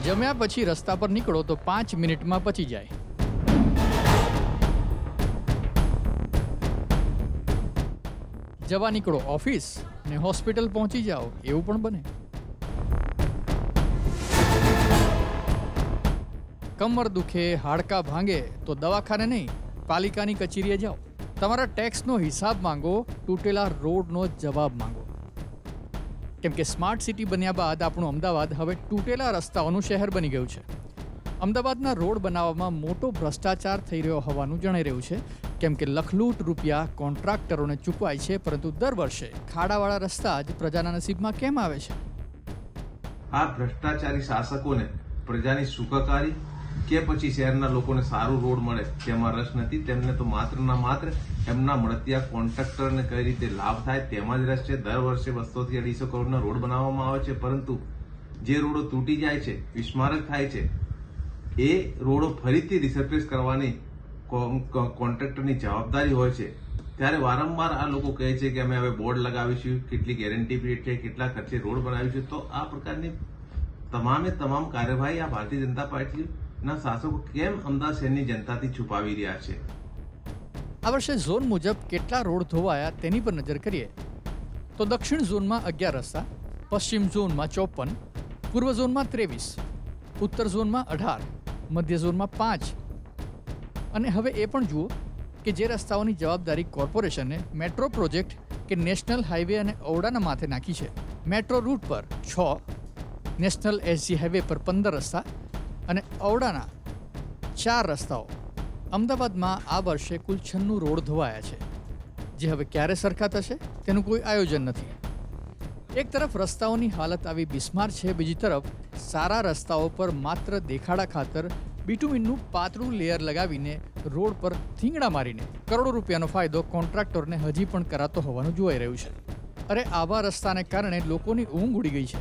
જમ્યા પછી રસ્તા પર નીકળો તો 5 મિનિટમાં પચી જાય. જવા નીકળો ઓફિસ ને હોસ્પિટલ પહોંચી જાઓ એવું પણ બને. કમર દુખે, હાડકા ભાંગે તો દવાખાને નહીં, પાલિકાની કચેરીએ જાઓ. તમારા ટેક્સનો હિસાબ માંગો, તૂટેલા રોડનો જવાબ માંગો. કેમ કે સ્માર્ટ સિટી બન્યા બાદ આપણું અમદાવાદ હવે તૂટેલા રસ્તાઓનું શહેર બની ગયું છે. અમદાવાદના રોડ બનાવવામાં મોટો ભ્રષ્ટાચાર થઈ રહ્યો હોવાનું જણાઈ રહ્યું છે. કેમ કે લખલૂટ રૂપિયા કોન્ટ્રાક્ટરોને ચૂકવાય છે, પરંતુ દર વર્ષે ખાડાવાળા રસ્તા જ પ્રજાના નસીબમાં કેમ આવે છે? આ ભ્રષ્ટાચારી શાસકોને પ્રજાની સુખાકારી કે પછી શહેરના લોકોને સારું રોડ મળે તેમાં રસ નથી. તેમને તો માત્ર ને માત્ર એમના મળતિયા કોન્ટ્રાક્ટરને કઈ રીતે લાભ થાય તેમાં જ રસ છે. દર વર્ષે 200 થી 250 કરોડના રોડ બનાવવામાં આવે છે, પરંતુ જે રોડો તૂટી જાય છે, વિસ્મારક થાય છે, એ રોડો ફરીથી રિસર્ફેસ કરવાની કોન્ટ્રાક્ટરની જવાબદારી હોય છે. ત્યારે વારંવાર આ લોકો કહે છે કે અમે હવે બોર્ડ લગાવીશું, કેટલી ગેરંટી પીરિયડ છે, કેટલા ખર્ચે રોડ બનાવીશું. તો આ પ્રકારની તમામ કાર્યવાહી આ ભારતીય જનતા પાર્ટીના શાસકો કેમ અમદાવાદ શહેરની જનતાથી છુપાવી રહ્યા છે? આ વર્ષે ઝોન મુજબ કેટલા રોડ ધોવાયા તેની પર નજર કરીએ તો દક્ષિણ ઝોનમાં 11 રસ્તા, પશ્ચિમ ઝોનમાં 54, પૂર્વ ઝોનમાં 23, ઉત્તર ઝોનમાં 18, મધ્ય ઝોનમાં 5. અને હવે એ પણ જુઓ કે જે રસ્તાઓની જવાબદારી કોર્પોરેશને મેટ્રો પ્રોજેક્ટ કે નેશનલ હાઈવે અને ઔડાના માથે નાખી છે. મેટ્રો રૂટ પર 6, નેશનલ એસજી હાઈવે પર 15 રસ્તા અને ઔડાના 4 રસ્તાઓ. અમદાવાદમાં આ વર્ષે કુલ 96 રોડ ધોવાયા છે, જે હવે ક્યારે સરખા થશે તેનું કોઈ આયોજન નથી. એક તરફ રસ્તાઓની હાલત આવી બિસ્માર છે, બીજી તરફ સારા રસ્તાઓ પર માત્ર દેખાડા ખાતર બિટુમિનનું પાતળું લેયર લગાવીને રોડ પર થીંગડા મારીને કરોડો રૂપિયાનો ફાયદો કોન્ટ્રાક્ટરને હજી પણ કરાતો હોવાનું જોવાઈ રહ્યું છે. અરે આવા રસ્તાને કારણે લોકોની ઊંઘ ઉડી ગઈ છે.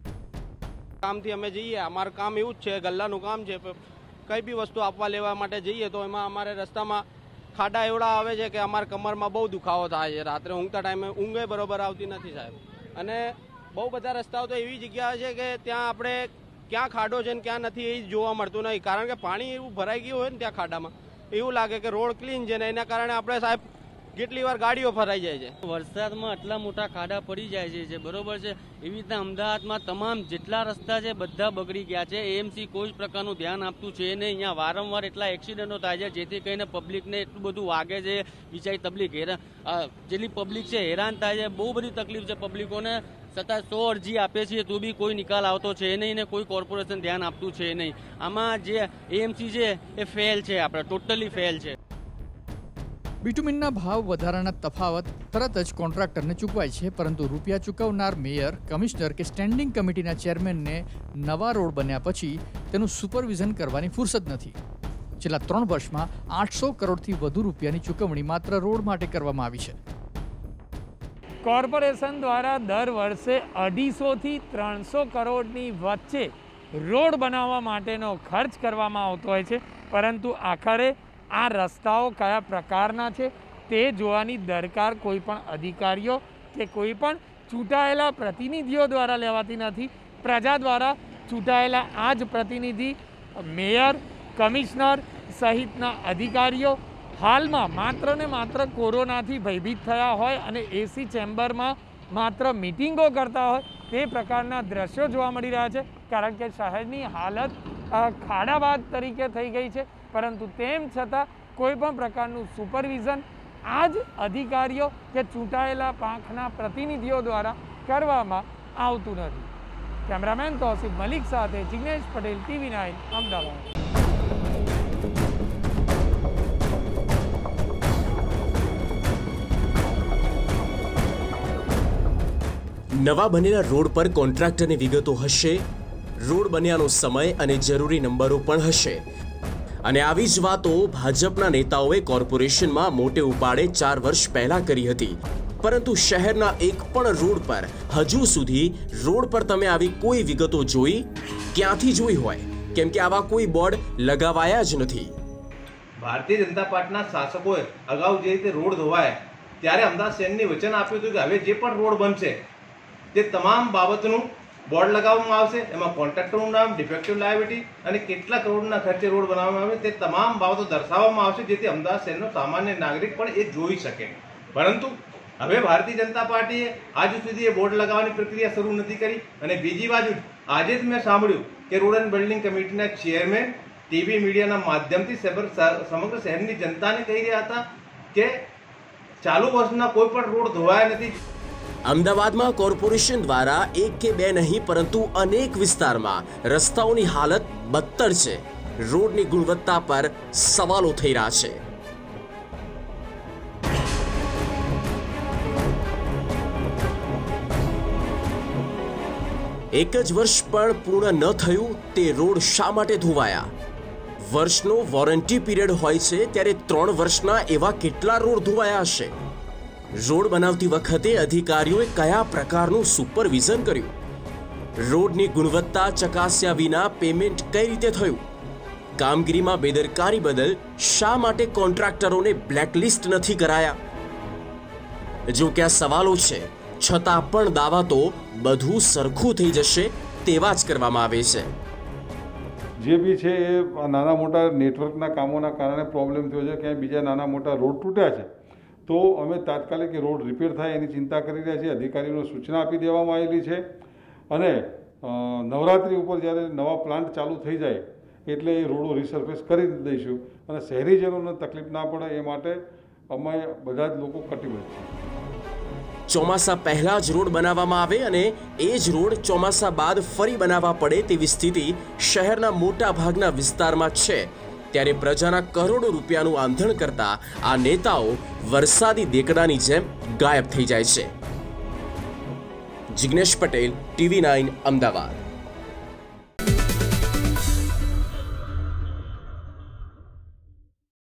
કામથી અમે જઈએ, અમારું કામ એવું જ છે, ગલ્લાનું કામ છે. કઈ બી વસ્તુ આપવા લેવા માટે જઈએ તો એમાં અમારે રસ્તામાં ખાડા એવડા આવે છે કે અમારા કમરમાં બહુ દુખાવો થાય છે. રાત્રે ઊંઘતા ટાઈમે ઊંઘે બરોબર આવતી નથી સાહેબ. અને બહુ બધા રસ્તાઓ તો એવી જગ્યા છે કે ત્યાં આપણે ક્યાં ખાડો છે ને ક્યાં નથી એ જોવા મળતું નહીં. કારણ કે પાણી એવું ભરાઈ ગયું હોય ને ત્યાં ખાડામાં એવું લાગે કે રોડ ક્લીન છે ને એના કારણે આપણે સાહેબ કેટલી વાર ગાડીઓ ફરાઈ જાય છે. વરસાદમાં આટલા મોટા ખાડા પડી જાય છે, બરોબર છે. એવી રીતના અમદાવાદમાં તમામ જેટલા રસ્તા છે બધા બગડી ગયા છે. એએમસી કોઈ જ પ્રકારનું ધ્યાન આપતું છે નહીં. અહીંયા વારંવાર એટલા એક્સિડન્ટો થાય છે જેથી કરીને પબ્લિકને એટલું બધું વાગે છે. બિચારી પબ્લિક જેટલી પબ્લિક છે હેરાન થાય છે, બહુ બધી તકલીફ છે પબ્લિકોને. છતાં 100 અરજી આપે છે તો બી કોઈ નિકાલ આવતો છે નહીં ને કોઈ કોર્પોરેશન ધ્યાન આપતું છે નહીં. આમાં જે એએમસી છે એ ફેલ છે, આપણે ટોટલી ફેલ છે. બિટુમિનના ભાવ વધારાના તફાવત તરત જ કોન્ટ્રાક્ટરને ચૂકવાય છે, પરંતુ રૂપિયા ચૂકવનાર મેયર, કમિશનર કે સ્ટેન્ડિંગ કમિટીના ચેરમેનને નવા રોડ બન્યા પછી તેનું સુપરવિઝન કરવાની ફુરસદ નથી. છેલ્લા 3 વર્ષમાં 800 કરોડથી વધુ રૂપિયાની ચૂકવણી માત્ર રોડ માટે કરવામાં આવી છે. કોર્પોરેશન દ્વારા દર વર્ષે 250 થી 300 કરોડની વચ્ચે રોડ બનાવવા માટેનો ખર્ચ કરવામાં આવતો હોય છે, પરંતુ આખરે આ રસ્તાઓ કયા પ્રકારના છે તે જોવાની દરકાર કોઈ પણ અધિકારીઓ કે કોઈ પણ ચૂંટાયેલા પ્રતિનિધિઓ દ્વારા લેવાતી નથી. પ્રજા દ્વારા ચૂંટાયેલા આ જ પ્રતિનિધિ, મેયર, કમિશનર સહિતના અધિકારીઓ હાલમાં માત્ર ને માત્ર કોરોનાથી ભયભીત થયા હોય અને એસી ચેમ્બરમાં માત્ર મિટિંગો કરતા હોય તે પ્રકારના દ્રશ્યો જોવા મળી રહ્યા છે. કારણ કે શહેરની હાલત ખાડાબાદ તરીકે થઈ ગઈ છે, પરંતુ તેમ છતાં કોઈ પણ પ્રકારનું સુપરવિઝન આ જ અધિકારીઓ કે ચૂંટાયેલા પાંખના પ્રતિનિધિઓ દ્વારા કરવામાં આવતું નથી. કેમેરામેન તૌસીફ મલિક સાથે જિગ્નેશ પટેલ, TV9 અમદાવાદ. નવા બનેલા રોડ પર કોન્ટ્રાક્ટરની વિગતો હશે, રોડ બન્યાનો સમય અને જરૂરી નંબરો પણ હશે. અને આવી જ વાતો ભાજપના નેતાઓએ કોર્પોરેશનમાં મોટે ઉપાડે 4 વર્ષ પહેલા કરી હતી. પરંતુ શહેરના એક પણ રોડ પર હજુ સુધી રોડ પર તમે આવી કોઈ વિગતો જોઈ? ક્યાંથી જોઈ હોય? કેમ કે આવા કોઈ બોર્ડ લગાવાયા જ નથી. ભારતીય જનતા પાર્ટીના શાસકોએ અગાઉ જે રીતે રોડ ધોવાય ત્યારે અમદાવાદ શહેરની વચન આપ્યું હતું કે હવે જે પણ રોડ બનશે તે તમામ બાબતનું બોર્ડ લગાવવામાં આવશે, એમાં કોન્ટ્રાક્ટરનું નામ, ડિફેક્ટિવ લાયબિલિટી અને કેટલા કરોડના ખર્ચે રોડ બનાવવામાં આવે તે તમામ બાબતો દર્શાવવામાં આવશે, જેથી અમદાવાદ શહેરનો સામાન્ય નાગરિક પણ એ જોઈ શકે. પરંતુ હવે ભારતીય જનતા પાર્ટીએ આજ સુધી એ બોર્ડ લગાવવાની પ્રક્રિયા શરૂ નથી કરી. અને બીજી બાજુ આજે જ મેં સાંભળ્યું કે રોડ એન્ડ બિલ્ડિંગ કમિટીના ચેરમેન ટીવી મીડિયાના માધ્યમથી સમગ્ર શહેરની જનતાને કહી રહ્યા હતા કે ચાલુ વર્ષના કોઈ પણ રોડ ધોવાયા નથી. અમદાવાદમાં કોર્પોરેશન દ્વારા એક કે બે નહીં પરંતુ અનેક વિસ્તારમાં રસ્તાઓની હાલત બદતર છે. રોડની ગુણવત્તા પર સવાલો થઈ રહ્યા છે. એક જ વર્ષ પણ પૂર્ણ ન થયું તે રોડ શા માટે ધોવાયા? વર્ષનો વોરંટી પીરિયડ હોય છે ત્યારે 3 વર્ષના એવા કેટલા રોડ ધોવાયા હશે? રોડ બનાવતી વખતે અધિકારીઓએ કયા પ્રકારનું સુપરવિઝન કર્યું? રોડની ગુણવત્તા ચકાસ્યા વિના પેમેન્ટ કઈ રીતે થયું? કામગીરીમાં બેદરકારી બદલ શા માટે કોન્ટ્રાક્ટરોને બ્લેકલિસ્ટ નથી કરાયા? જો કે આ સવાલો છે, છતાં પણ દાવા તો બધું સરખું થઈ જશે તેવા જ કરવામાં આવે છે. જે બી છે એ નાના મોટા નેટવર્કના કામોના કારણે પ્રોબ્લેમ થયો છે, ક્યાંય બીજા નાના મોટા રોડ તૂટ્યા છે તો અમે તાત્કાલિક રોડ રિપેર થાય એની ચિંતા કરી રહ્યા છીએ. અધિકારીઓને સૂચના આપી દેવામાં આવેલી છે અને નવરાત્રિ ઉપર જ્યારે નવા પ્લાન્ટ ચાલુ થઈ જાય એટલે એ રોડો રિસર્ફેસ કરી દઈશું અને શહેરીજનોને તકલીફ ના પડે એ માટે અમે બધા જ લોકો કટિબદ્ધ છીએ. ચોમાસા પહેલા જ રોડ બનાવવામાં આવે અને એ જ રોડ ચોમાસા બાદ ફરી બનાવવા પડે તેવી સ્થિતિ શહેરના મોટા ભાગના વિસ્તારમાં છે. ત્યારે પ્રજાના કરોડો રૂપિયાનું આંધણ કરતા આ નેતાઓ વરસાદી દેકડાની જેમ ગાયબ થઈ જાય છે. જિગ્નેશ પટેલ, TV9 અમદાવાદ.